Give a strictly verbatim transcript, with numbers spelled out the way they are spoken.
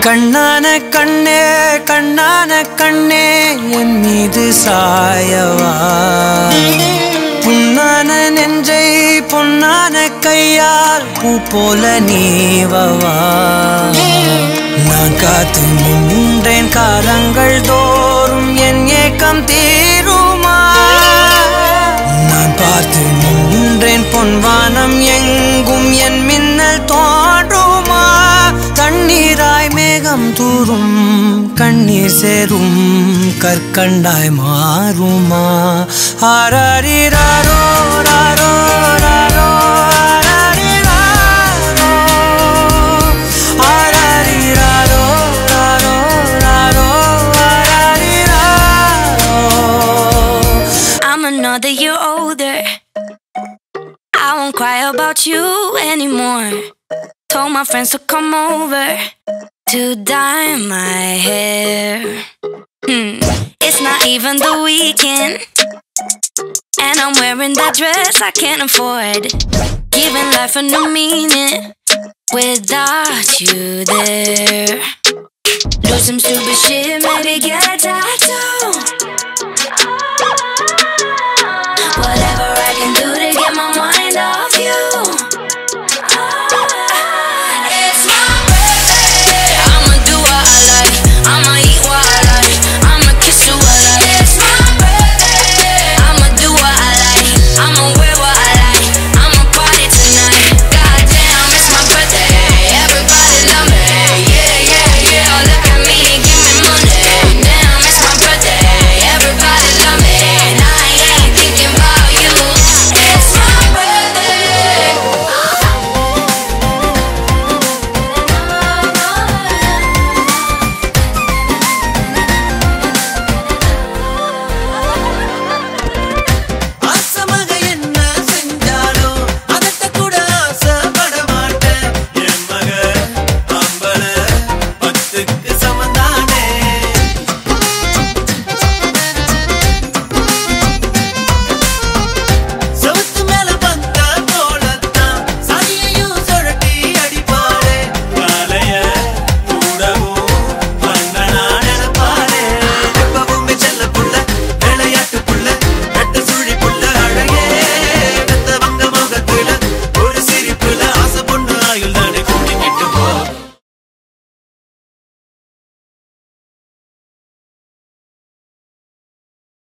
கண்ணான கண்ணே கண்ணான கண்ணே என் மீது சாயவா புண்ணான நெஞ்சை பொன்னான கையால் பூ போல நீவவா நான் காத்து நின்றேன் காலங்கள் தோறும் என் ஏக்கம் தீருமா நான் பார்த்து நின்றேன் பொன்வானம் எங்கும் என் மின்னல் தோன்றுமா தண்ணீராய் மேகம் தூரும் கண்ணீர் சேரும் கற்கண்டாய் மாறுமா ஆராரிராரோ ராரோ ராரோ ஆராரிராரோ ராரோ ராரோ ஆராரிராரோ. I'm another year older. I won't cry about you anymore. Told my friends to come over to dye my hair. Hmm. It's not even the weekend, and I'm wearing that dress I can't afford. Giving life a new meaning without you there. Do some stupid shit, maybe get a tattoo.